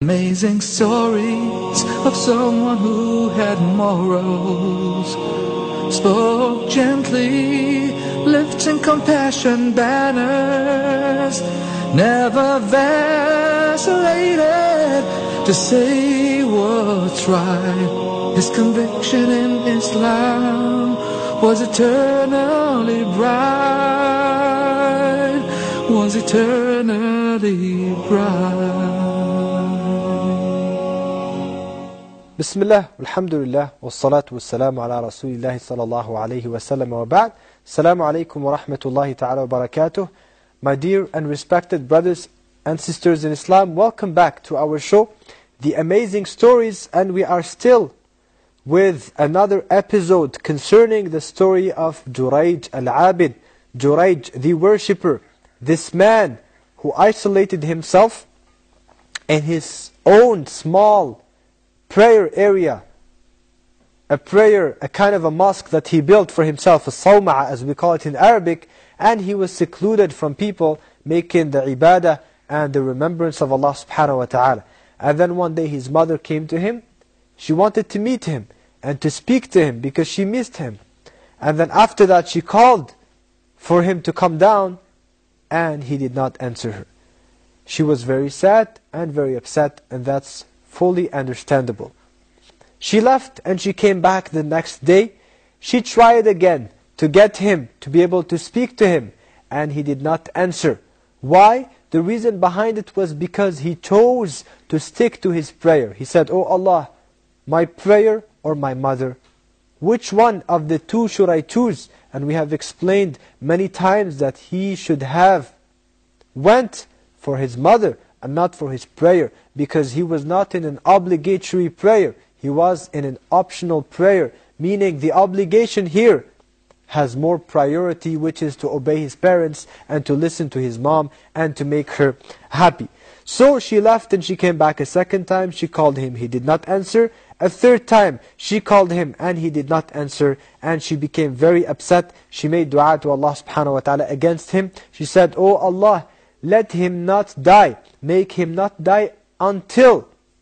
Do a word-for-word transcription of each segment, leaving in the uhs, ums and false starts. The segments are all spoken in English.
Amazing stories of someone who had morals, spoke gently, lifting compassion banners, never vacillated to say what's right. His conviction in Islam was eternally bright, was eternally bright. Bismillah, alhamdulillah, wassalatu wassalamu ala rasulillahi sallallahu alayhi wa sallam wa ba'd. Assalamu alaikum wa rahmatullahi ta'ala wa barakatuh. My dear and respected brothers and sisters in Islam, welcome back to our show, The Amazing Stories, and we are still with another episode concerning the story of Jurayj al-Abid, Jurayj the worshipper, this man who isolated himself in his own small prayer area, a prayer, a kind of a mosque that he built for himself, a sawma'a as we call it in Arabic, and he was secluded from people making the ibadah and the remembrance of Allah subhanahu wa ta'ala. And then one day his mother came to him. She wanted to meet him and to speak to him because she missed him. And then after that she called for him to come down, and he did not answer her. She was very sad and very upset, and that's fully understandable. She left and she came back the next day. She tried again to get him to be able to speak to him, and he did not answer. Why? The reason behind it was because he chose to stick to his prayer. He said, "Oh Allah, my prayer or my mother? Which one of the two should I choose?" And we have explained many times that he should have went for his mother and not for his prayer, because he was not in an obligatory prayer. He was in an optional prayer, meaning the obligation here has more priority, which is to obey his parents and to listen to his mom and to make her happy. So she left and she came back a second time. She called him, he did not answer. A third time she called him and he did not answer, and she became very upset. She made dua to Allah subhanahu wa ta'ala against him. She said, "Oh Allah, let him not die. Make him not die until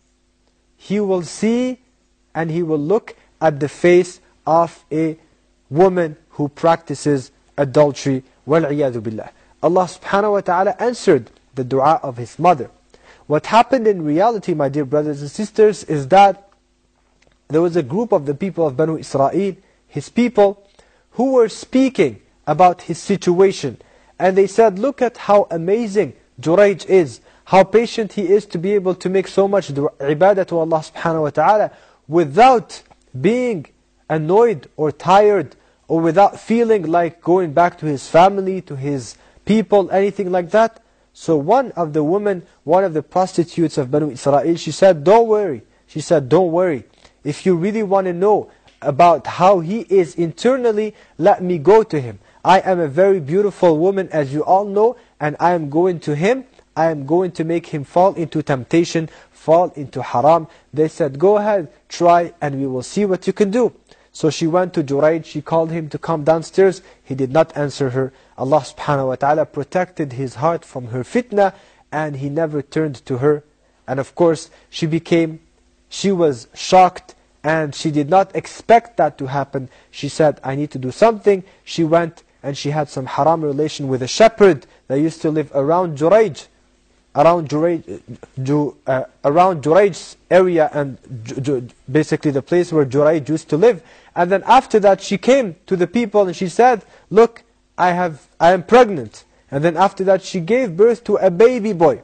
he will see and he will look at the face of a woman who practices adultery." Wal-'iyadhu billah. Allah subhanahu wa ta'ala answered the dua of his mother. What happened in reality, my dear brothers and sisters, is that there was a group of the people of Banu Israel, his people, who were speaking about his situation. And they said, "Look at how amazing Jurayj is, how patient he is to be able to make so much ibadah to Allah subhanahu wa ta'ala without being annoyed or tired, or without feeling like going back to his family, to his people, anything like that." So one of the women, one of the prostitutes of Banu Israel, she said, "Don't worry." She said, "Don't worry. If you really want to know about how he is internally, let me go to him. I am a very beautiful woman, as you all know, and I am going to him. I am going to make him fall into temptation, fall into haram." They said, "Go ahead, try, and we will see what you can do." So she went to Jurayj, she called him to come downstairs. He did not answer her. Allah subhanahu wa ta'ala protected his heart from her fitna, and he never turned to her. And of course, she became, she was shocked, and she did not expect that to happen. She said, "I need to do something." She went and she had some haram relation with a shepherd that used to live around Jurayj, around Jurayj, Ju, uh, around Jurayj's area, and Ju, Ju, basically the place where Jurayj used to live. And then after that she came to the people and she said, "Look, I have, I am pregnant." And then after that she gave birth to a baby boy.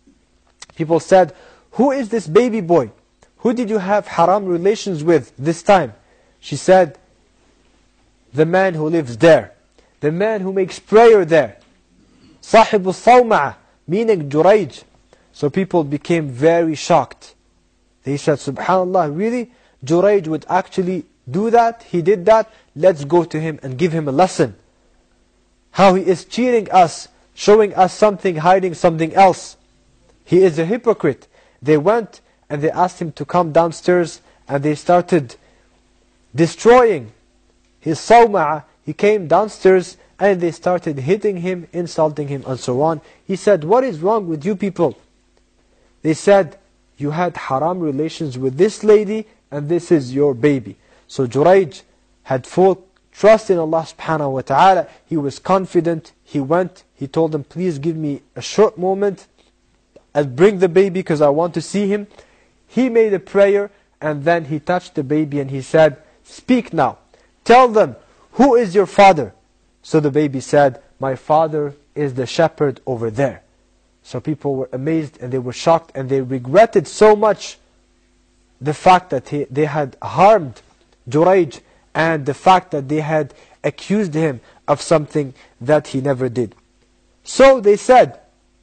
People said, "Who is this baby boy? Who did you have haram relations with this time?" She said, "The man who lives there, the man who makes prayer there, Sahibu Sawma'a," meaning Jurayj. So people became very shocked. They said, "Subhanallah, really? Jurayj would actually do that? He did that? Let's go to him and give him a lesson. How he is cheating us, showing us something, hiding something else. He is a hypocrite." They went and they asked him to come downstairs, and they started destroying his sawma'a. He came downstairs and they started hitting him, insulting him, and so on. He said, "What is wrong with you people?" They said, you had haram relations with this lady, and this is your baby. So Jurayj had full trust in Allah subhanahu wa ta'ala. He was confident. He went, he told them, please give me a short moment. I'll bring the baby because I want to see him. He made a prayer, and then he touched the baby and he said, speak now. Tell them, who is your father? So the baby said, my father is the shepherd over there. So people were amazed and they were shocked and they regretted so much the fact that he, they had harmed Jurayj and the fact that they had accused him of something that he never did. So they said,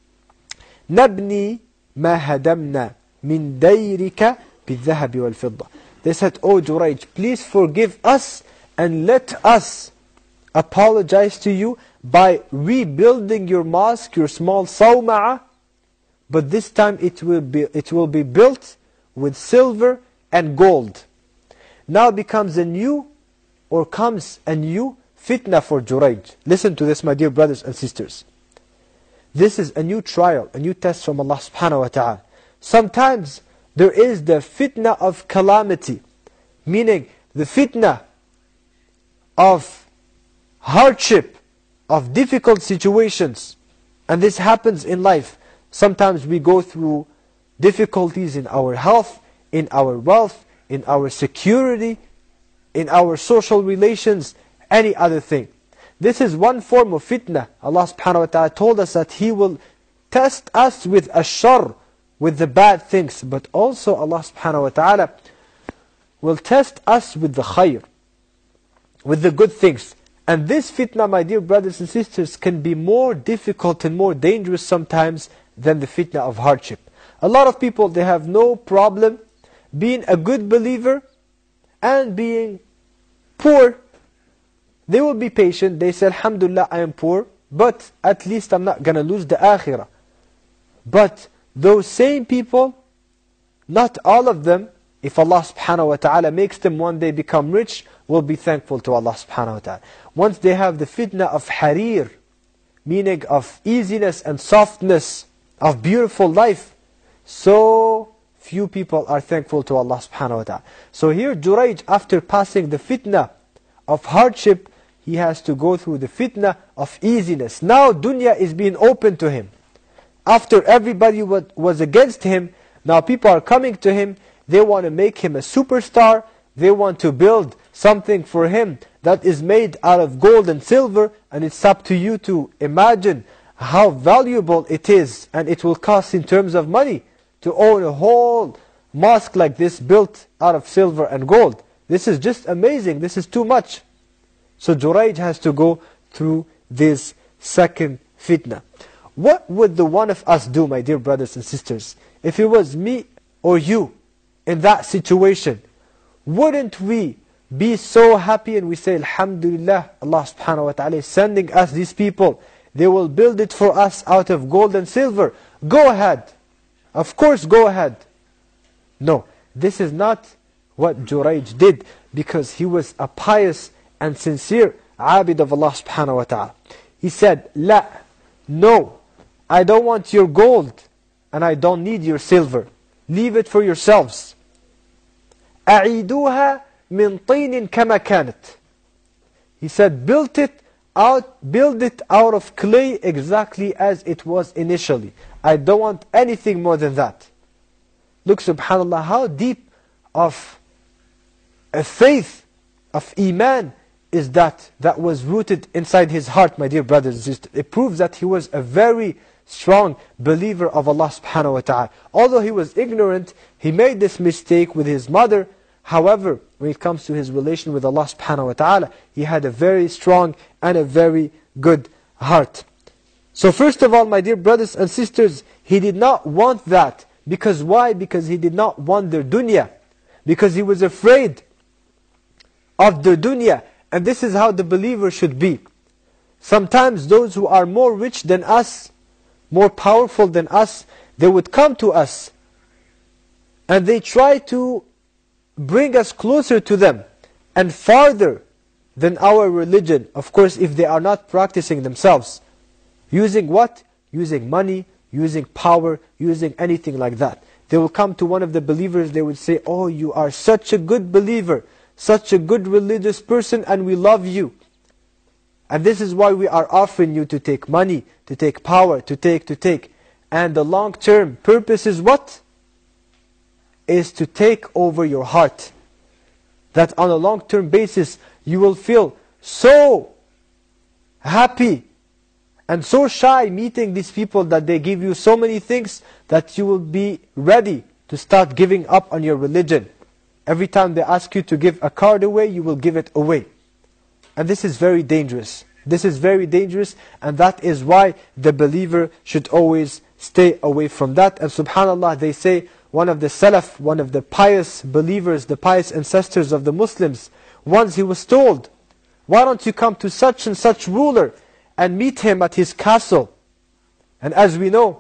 نبني ما هدمنا من ديرك بالذهب والفضة. They said, oh Jurayj, please forgive us and let us apologize to you by rebuilding your mosque, your small sawma'a, but this time it will be it will be built with silver and gold. Now becomes a new, or comes a new fitna for Jurayj. Listen to this, my dear brothers and sisters. This is a new trial, a new test from Allah subhanahu wa ta'ala. Sometimes there is the fitna of calamity, meaning the fitna of hardship, of difficult situations. And this happens in life. Sometimes we go through difficulties in our health, in our wealth, in our security, in our social relations, any other thing. This is one form of fitna. Allah subhanahu wa ta'ala told us that He will test us with ash-shar, with the bad things. But also Allah subhanahu wa ta'ala will test us with the khayr, with the good things. And this fitna, my dear brothers and sisters, can be more difficult and more dangerous sometimes than the fitna of hardship. A lot of people, they have no problem being a good believer and being poor. They will be patient. They say, alhamdulillah, I am poor, but at least I'm not going to lose the akhirah. But those same people, not all of them, if Allah subhanahu wa ta'ala makes them one day become rich, will be thankful to Allah subhanahu wa ta'ala. Once they have the fitna of harir, meaning of easiness and softness, of beautiful life, so few people are thankful to Allah subhanahu wa ta'ala. So here Jurayj, after passing the fitna of hardship, he has to go through the fitna of easiness. Now dunya is being open to him. After everybody was against him, now people are coming to him. They want to make him a superstar. They want to build something for him that is made out of gold and silver. And it's up to you to imagine how valuable it is. And it will cost in terms of money to own a whole mosque like this built out of silver and gold. This is just amazing. This is too much. So Jurayj has to go through this second fitna. What would the one of us do, my dear brothers and sisters, if it was me or you in that situation? Wouldn't we be so happy and we say, alhamdulillah, Allah subhanahu wa ta'ala is sending us these people. They will build it for us out of gold and silver. Go ahead. Of course, go ahead. No, this is not what Jurayj did, because he was a pious and sincere abid of Allah subhanahu wa ta'ala. He said, La, no, I don't want your gold and I don't need your silver. Leave it for yourselves. أعيدوها من طين كما كانت. He said, build it out, build it out of clay exactly as it was initially. I don't want anything more than that. Look, subhanallah, how deep of a faith, of iman, is that that was rooted inside his heart, my dear brothers and sisters. It proves that he was a very strong believer of Allah subhanahu wa ta'ala. Although he was ignorant, he made this mistake with his mother. However, when it comes to his relation with Allah subhanahu wa ta'ala, he had a very strong and a very good heart. So first of all, my dear brothers and sisters, he did not want that. Because why? Because he did not want their dunya. Because he was afraid of the dunya. And this is how the believer should be. Sometimes those who are more rich than us, more powerful than us, they would come to us and they try to bring us closer to them and farther than our religion. Of course, if they are not practicing themselves. Using what? Using money, using power, using anything like that. they will come to one of the believers, they would say, oh, you are such a good believer, such a good religious person, and we love you. And this is why we are offering you to take money, to take power, to take, to take. And the long-term purpose is what? Is to take over your heart. That on a long-term basis, you will feel so happy and so shy meeting these people that they give you so many things that you will be ready to start giving up on your religion. Every time they ask you to give a card away, you will give it away. And this is very dangerous. This is very dangerous, and that is why the believer should always stay away from that. And subhanAllah, they say, one of the Salaf, one of the pious believers, the pious ancestors of the Muslims, once he was told, why don't you come to such and such ruler and meet him at his castle? And as we know,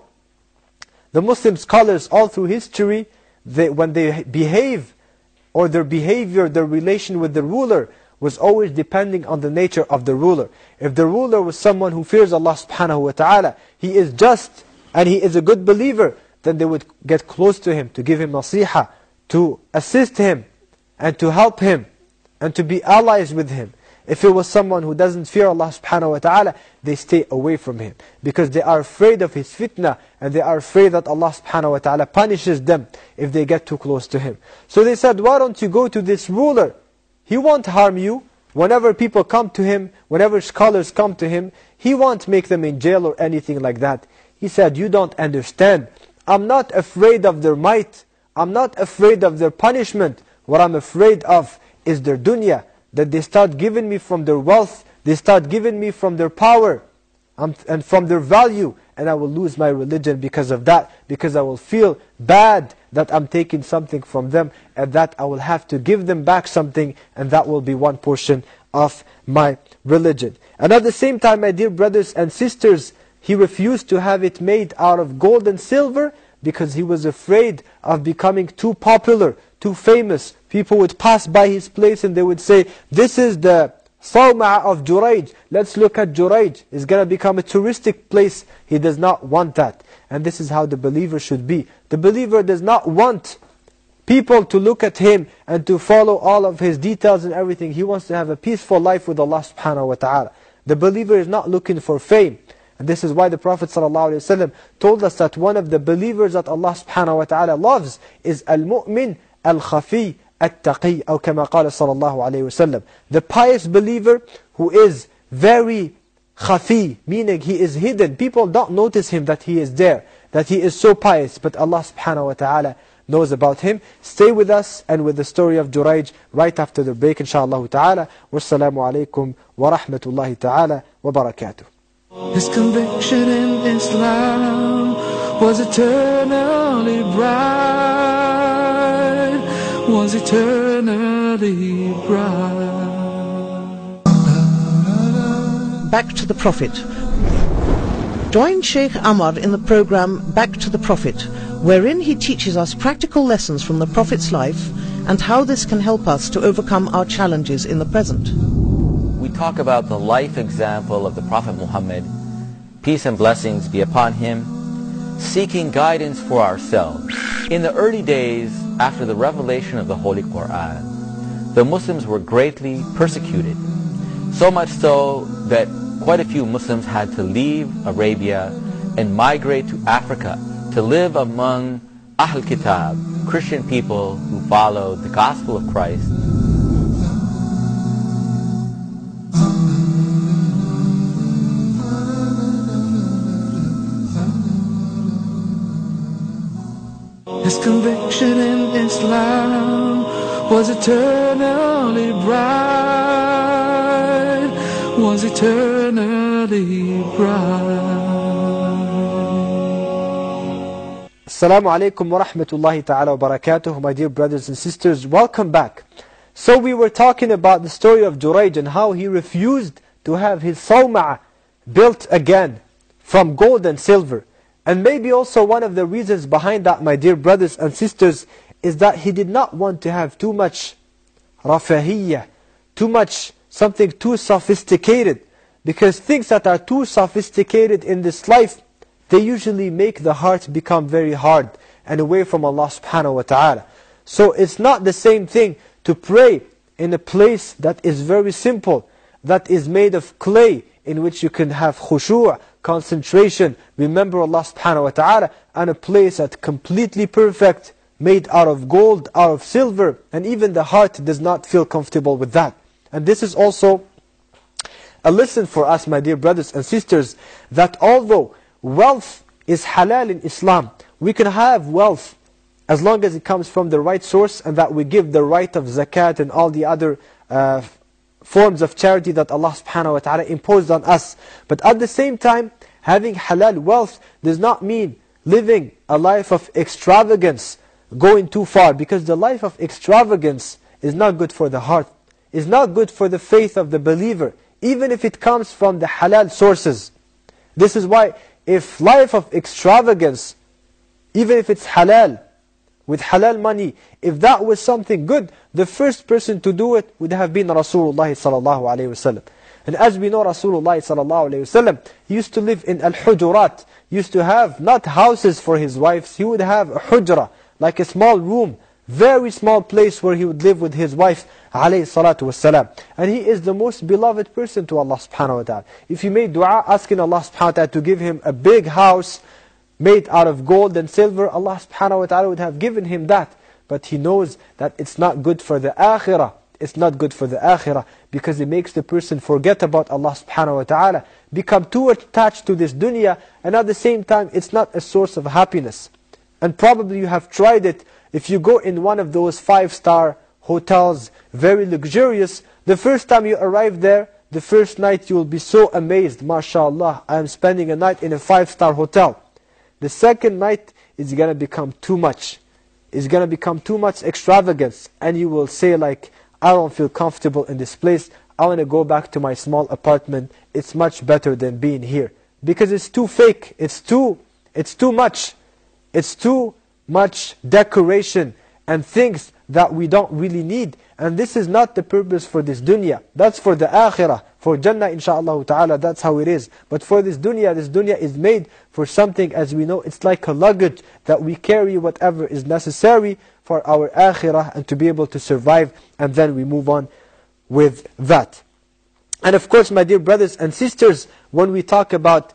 the Muslim scholars all through history, they, when they behave, or their behavior, their relation with the ruler, was always depending on the nature of the ruler. If the ruler was someone who fears Allah subhanahu wa ta'ala, he is just, and he is a good believer, then they would get close to him, to give him nasiha, to assist him, and to help him, and to be allies with him. If it was someone who doesn't fear Allah subhanahu wa ta'ala, they stay away from him. Because they are afraid of his fitna, and they are afraid that Allah subhanahu wa ta'ala punishes them if they get too close to him. So they said, why don't you go to this ruler? He won't harm you. Whenever people come to him, whenever scholars come to him, he won't make them in jail or anything like that. He said, you don't understand. I'm not afraid of their might. I'm not afraid of their punishment. What I'm afraid of is their dunya. That they start giving me from their wealth, they start giving me from their power, um, and from their value, and I will lose my religion because of that, because I will feel bad that I'm taking something from them, and that I will have to give them back something, and that will be one portion of my religion. And at the same time, my dear brothers and sisters, he refused to have it made out of gold and silver, because he was afraid of becoming too popular, too famous. People would pass by his place and they would say, this is the Sawma'a of Jurayj. Let's look at Jurayj. It's going to become a touristic place. He does not want that. And this is how the believer should be. The believer does not want people to look at him and to follow all of his details and everything. He wants to have a peaceful life with Allah subhanahu wa ta'ala. The believer is not looking for fame. And this is why the Prophet ﷺ told us that one of the believers that Allah subhanahu wa ta'ala loves is al-mu'min al-khafi at-taqi, or kama qala sallallahu alayhi wa sallam. The pious believer who is very khafi, meaning he is hidden. People don't notice him that he is there, that he is so pious, but Allah subhanahu wa ta'ala knows about him. Stay with us and with the story of Jurayj right after the break, inshaAllah ta'ala. Wassalamu alaikum wa rahmatullahi ta'ala wa barakatuh. His conviction in Islam was eternally bright, was eternally bright. Back to the Prophet. Join Sheikh Amar in the program Back to the Prophet, wherein he teaches us practical lessons from the Prophet's life and how this can help us to overcome our challenges in the present. We talk about the life example of the Prophet Muhammad, peace and blessings be upon him, seeking guidance for ourselves. In the early days after the revelation of the Holy Quran, the Muslims were greatly persecuted, so much so that quite a few Muslims had to leave Arabia and migrate to Africa to live among Ahl Kitab, Christian people who followed the gospel of Christ. His conviction in Islam was eternally bright, was eternally bright. Assalamu alaikum wa rahmatullahi ta'ala wa barakatuh, my dear brothers and sisters. Welcome back. So we were talking about the story of Jurayj and how he refused to have his Sawma'a built again from gold and silver. And maybe also one of the reasons behind that, my dear brothers and sisters, is that he did not want to have too much rafahiyya, too much, something too sophisticated. Because things that are too sophisticated in this life, they usually make the heart become very hard. and away from Allah subhanahu wa ta'ala. So it's not the same thing to pray in a place that is very simple, that is made of clay, in which you can have khushu', concentration, remember Allah subhanahu wa ta'ala, and a place that's completely perfect, made out of gold, out of silver, and even the heart does not feel comfortable with that. And this is also a lesson for us, my dear brothers and sisters, that although wealth is halal in Islam, we can have wealth as long as it comes from the right source, and that we give the right of zakat and all the other uh, forms of charity that Allah subhanahu wa ta'ala imposed on us. But at the same time, having halal wealth does not mean living a life of extravagance, going too far, because the life of extravagance is not good for the heart, is not good for the faith of the believer, even if it comes from the halal sources. This is why if life of extravagance, even if it's halal, with halal money, if that was something good, the first person to do it would have been Rasulullah sallallahu alayhi wasallam. And as we know, Rasulullah sallallahu alayhi wasallam used to live in al-hujurat, used to have not houses for his wives, he would have a hujra, like a small room, very small place where he would live with his wife alayhi salatu wasalam. And he is the most beloved person to Allah subhanahu wa ta'ala. If he made dua asking Allah subhanahu wa ta'ala to give him a big house made out of gold and silver, Allah subhanahu wa ta'ala would have given him that. But he knows that it's not good for the akhirah. It's not good for the akhirah, because it makes the person forget about Allah subhanahu wa ta'ala, become too attached to this dunya, and at the same time it's not a source of happiness. And probably you have tried it. If you go in one of those five-star hotels, very luxurious, the first time you arrive there, the first night you will be so amazed, mashallah, I am spending a night in a five-star hotel. The second night is going to become too much. It's going to become too much extravagance. And you will say like, I don't feel comfortable in this place. I want to go back to my small apartment. It's much better than being here. Because it's too fake. It's too, it's too much. It's too much decoration and things that we don't really need. And this is not the purpose for this dunya. That's for the akhirah. For Jannah, inshaAllah ta'ala, that's how it is. But for this dunya, this dunya is made for something, as we know, it's like a luggage that we carry whatever is necessary for our akhirah and to be able to survive, and then we move on with that. And of course, my dear brothers and sisters, when we talk about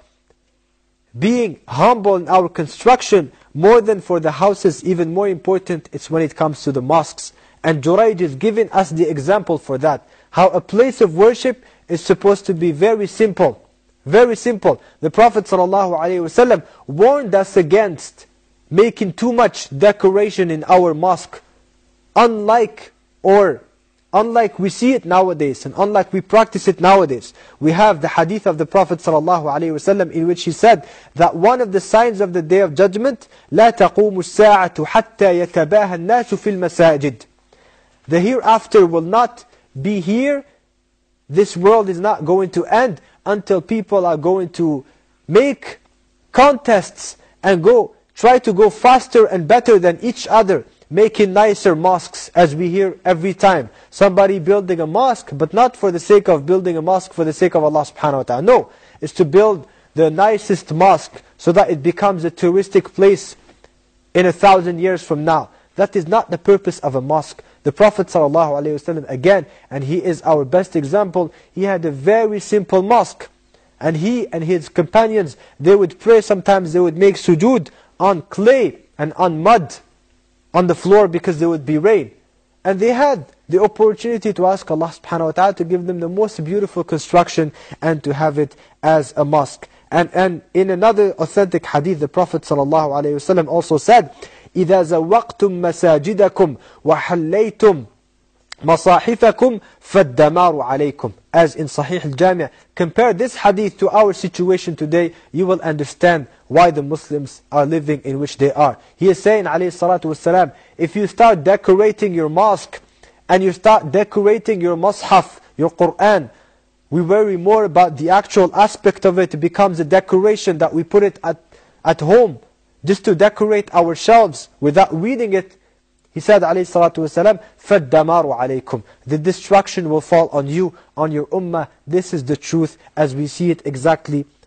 being humble in our construction, more than for the houses, even more important, it's when it comes to the mosques. And Jurayj is giving us the example for that. How a place of worship is supposed to be very simple. Very simple. The Prophet ﷺ warned us against making too much decoration in our mosque. Unlike, or unlike we see it nowadays, and unlike we practice it nowadays. We have the hadith of the Prophet ﷺ in which he said that one of the signs of the Day of Judgment, لا تقوم الساعة حتى يتباهى الناس في المساجد. The hereafter will not be here. This world is not going to end until people are going to make contests and go try to go faster and better than each other, making nicer mosques, as we hear every time. Somebody building a mosque, but not for the sake of building a mosque for the sake of Allah subhanahu wa ta'ala. No, it's to build the nicest mosque so that it becomes a touristic place in a thousand years from now. That is not the purpose of a mosque. The Prophet ﷺ, again, and he is our best example, he had a very simple mosque. And he and his companions, they would pray, sometimes they would make sujood on clay and on mud on the floor because there would be rain. And they had the opportunity to ask Allah subhanahu wa ta'ala to give them the most beautiful construction and to have it as a mosque. And, and in another authentic hadith, the Prophet ﷺ also said, إِذَا زَوَّقْتُمْ مَسَاجِدَكُمْ وَحَلَّيْتُمْ مَصَاحِفَكُمْ فَالدَّمَارُ عَلَيْكُمْ. As in Sahih al-Jami'. Compare this hadith to our situation today, you will understand why the Muslims are living in which they are. He is saying, alayhi salatu wasalam, if you start decorating your mosque, and you start decorating your mushaf, your Qur'an, we worry more about the actual aspect of it. It becomes a decoration that we put it at, at home, just to decorate our shelves without reading it. He said, alayhi salatu wasalam, فَالدَّمَارُ عَلَيْكُمْ. The destruction will fall on you, on your ummah. This is the truth as we see it exactly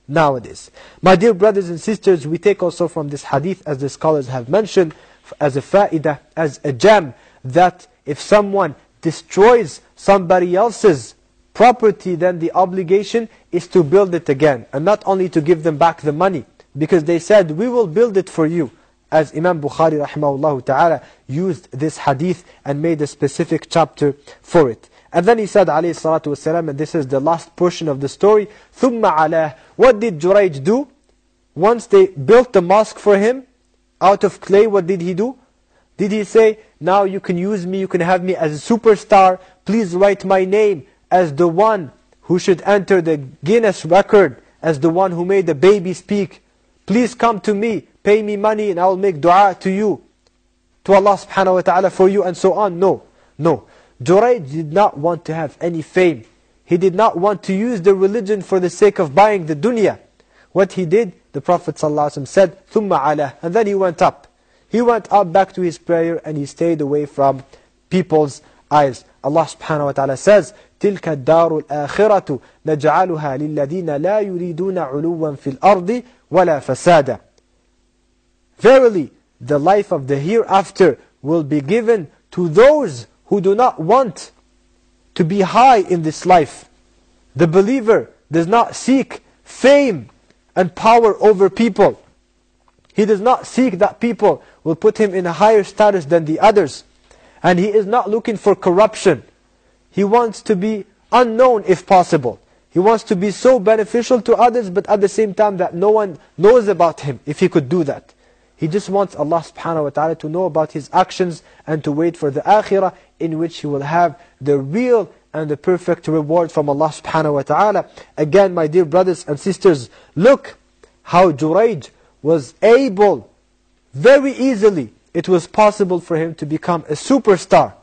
nowadays. My dear brothers and sisters, we take also from this hadith, as the scholars have mentioned, as a fa'idah, as a gem, that if someone destroys somebody else's property, then the obligation is to build it again, and not only to give them back the money, because they said, we will build it for you. As Imam Bukhari rahimahullah ta'ala used this hadith and made a specific chapter for it. And then he said, alayhi salatu wasalam, and this is the last portion of the story, ثُمَّ عَلَاهُ. What did Jurayj do? Once they built the mosque for him, out of clay, what did he do? Did he say, now you can use me, you can have me as a superstar, please write my name as the one who should enter the Guinness record, as the one who made the baby speak. Please come to me, pay me money and I will make dua to you, to Allah subhanahu wa ta'ala for you, and so on. No, no. Jurayj did not want to have any fame. He did not want to use the religion for the sake of buying the dunya. What he did, the Prophet ﷺ said, ثُمَّ عَلَهُ. And then he went up. He went up back to his prayer and he stayed away from people's eyes. Allah subhanahu wa ta'ala says, تِلْكَ الدَّارُ الْآخِرَةُ نَجْعَلُهَا لِلَّذِينَ لَا يُرِيدُونَ عُلُوًّا فِي الْأَرْضِ وَلَا فَسَادًا. Verily, the life of the hereafter will be given to those who do not want to be high in this life. The believer does not seek fame and power over people. He does not seek that people will put him in a higher status than the others. And he is not looking for corruption. He wants to be unknown if possible. He wants to be so beneficial to others, but at the same time that no one knows about him, if he could do that. He just wants Allah subhanahu wa ta'ala to know about his actions and to wait for the akhirah, in which he will have the real and the perfect reward from Allah subhanahu wa ta'ala. Again, my dear brothers and sisters, look how Jurayj was able, very easily, it was possible for him to become a superstar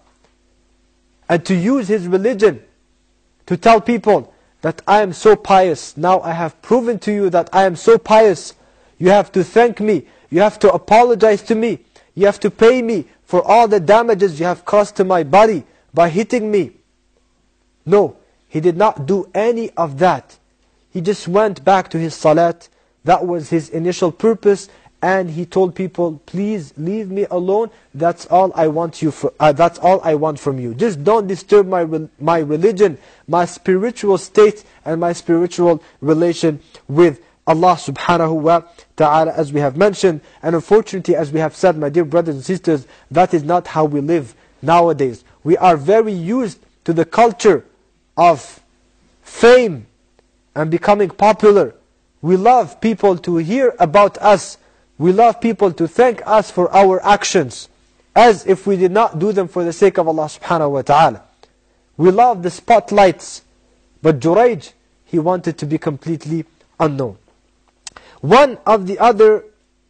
and to use his religion to tell people that I am so pious. Now I have proven to you that I am so pious. You have to thank me. You have to apologize to me. You have to pay me for all the damages you have caused to my body by hitting me. No, he did not do any of that. He just went back to his salat. That was his initial purpose. And he told people, please leave me alone. That's all I want you for, uh, that's all I want from you. Just don't disturb my my religion, my spiritual state, and my spiritual relation with Allah subhanahu wa ta'ala, as we have mentioned. And unfortunately, as we have said, my dear brothers and sisters, that is not how we live nowadays. We are very used to the culture of fame and becoming popular. We love people to hear about us. We love people to thank us for our actions, as if we did not do them for the sake of Allah subhanahu wa ta'ala. We love the spotlights. But Jurayj, he wanted to be completely unknown. One of the other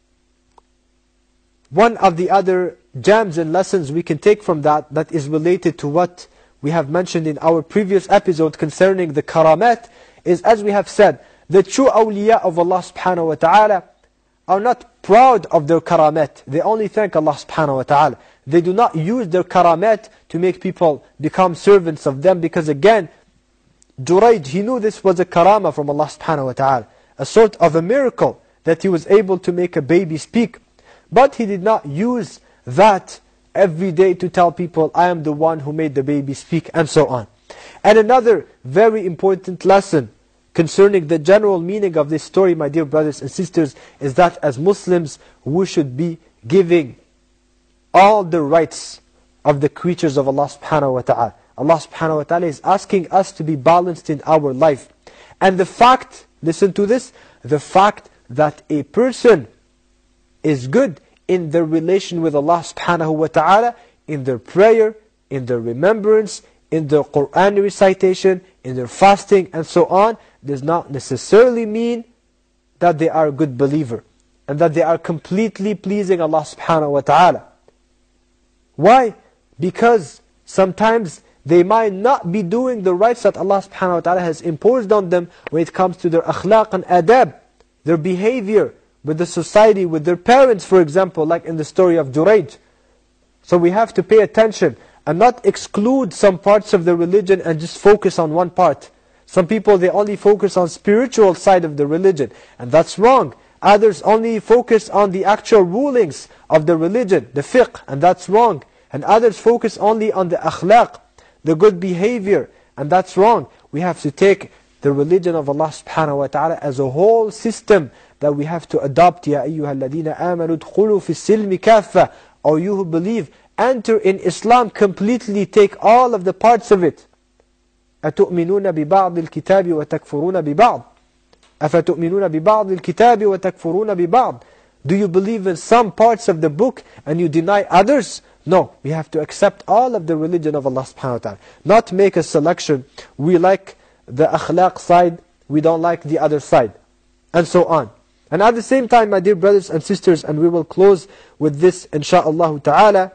one of the other gems and lessons we can take from that, that is related to what we have mentioned in our previous episode concerning the karamat, is, as we have said, the true awliya of Allah subhanahu wa ta'ala are not proud of their karamat. They only thank Allah subhanahu wa ta'ala. They do not use their karamat to make people become servants of them, because again, Jurayj, he knew this was a karama from Allah subhanahu wa ta'ala, a sort of a miracle that he was able to make a baby speak. But he did not use that every day to tell people, I am the one who made the baby speak, and so on. And another very important lesson concerning the general meaning of this story, my dear brothers and sisters, is that as Muslims, we should be giving all the rights of the creatures of Allah subhanahu wa ta'ala. Allah subhanahu wa ta'ala is asking us to be balanced in our life. And the fact, listen to this, the fact that a person is good in their relation with Allah subhanahu wa ta'ala, in their prayer, in their remembrance, in their Qur'an recitation, in their fasting, and so on, does not necessarily mean that they are a good believer and that they are completely pleasing Allah subhanahu wa ta'ala. Why? Because sometimes they might not be doing the rights that Allah subhanahu wa ta'ala has imposed on them when it comes to their akhlaq and adab, their behavior with the society, with their parents, for example, like in the story of Jurayj. So we have to pay attention and not exclude some parts of the religion and just focus on one part. Some people, they only focus on spiritual side of the religion, and that's wrong. Others only focus on the actual rulings of the religion, the fiqh, and that's wrong. And others focus only on the akhlaq, the good behavior, and that's wrong. We have to take the religion of Allah subhanahu wa ta'ala as a whole system that we have to adopt. Ya ayyuha alladhina amanu dkhulu fi silmi kaffa. Or you who believe, enter in Islam completely, take all of the parts of it. أتؤمنون ببعض الكتاب وتكفرون ببعض أفتؤمنون ببعض الكتاب وتكفرون ببعض. Do you believe in some parts of the book and you deny others? No, we have to accept all of the religion of Allah subhanahu wa ta'ala. Not make a selection. We like the akhlaq side, we don't like the other side, and so on. And at the same time, my dear brothers and sisters, and we will close with this insha'Allah ta'ala,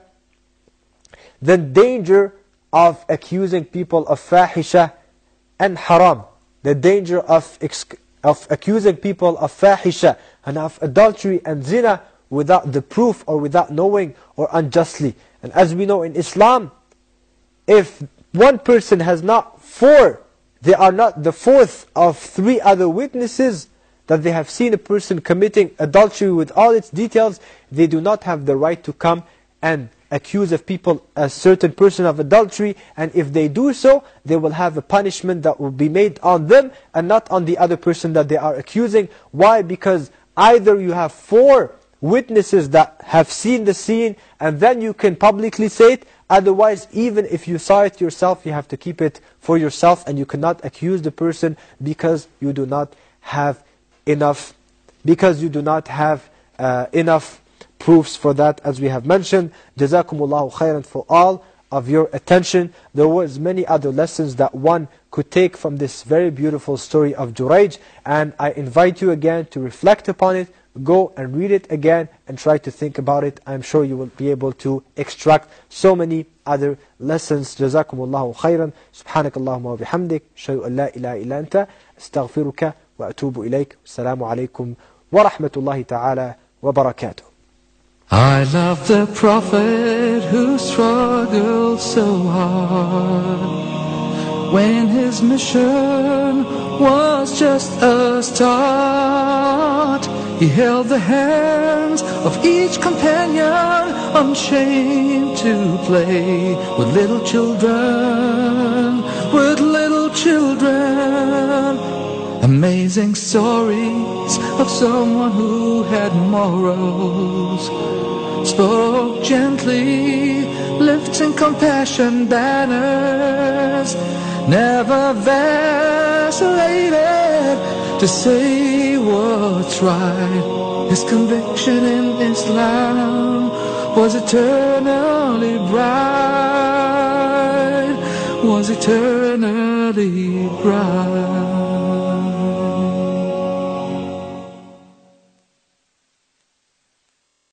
the danger of accusing people of fahisha and haram. The danger of, of accusing people of fahisha and of adultery and zina without the proof or without knowing or unjustly. And as we know in Islam, if one person has not four, they are not the fourth of three other witnesses that they have seen a person committing adultery with all its details, they do not have the right to come and accuse of people, a certain person of adultery. And if they do so, they will have a punishment that will be made on them and not on the other person that they are accusing. Why? Because either you have four witnesses that have seen the scene and then you can publicly say it. Otherwise, even if you saw it yourself, you have to keep it for yourself, and you cannot accuse the person because you do not have enough, because you do not have uh, enough proofs for that, as we have mentioned. Jazakumullahu khairan for all of your attention. There was many other lessons that one could take from this very beautiful story of Jurayj, and I invite you again to reflect upon it. Go and read it again and try to think about it. I'm sure you will be able to extract so many other lessons. Jazakumullahu khairan. Subhanakallahumma wa bihamdik. Shadu an la ilaha illa anta. Astaghfiruka wa atubu ilayk. Assalamu alaikum wa rahmatullahi ta'ala wa barakatuh. I love the Prophet who struggled so hard when his mission was just a start. He held the hands of each companion, unchained to play with little children, with little children. Amazing stories of someone who had morals, spoke gently, lifting compassion banners, never vacillated to say what's right. His conviction in Islam was eternally bright, was eternally bright.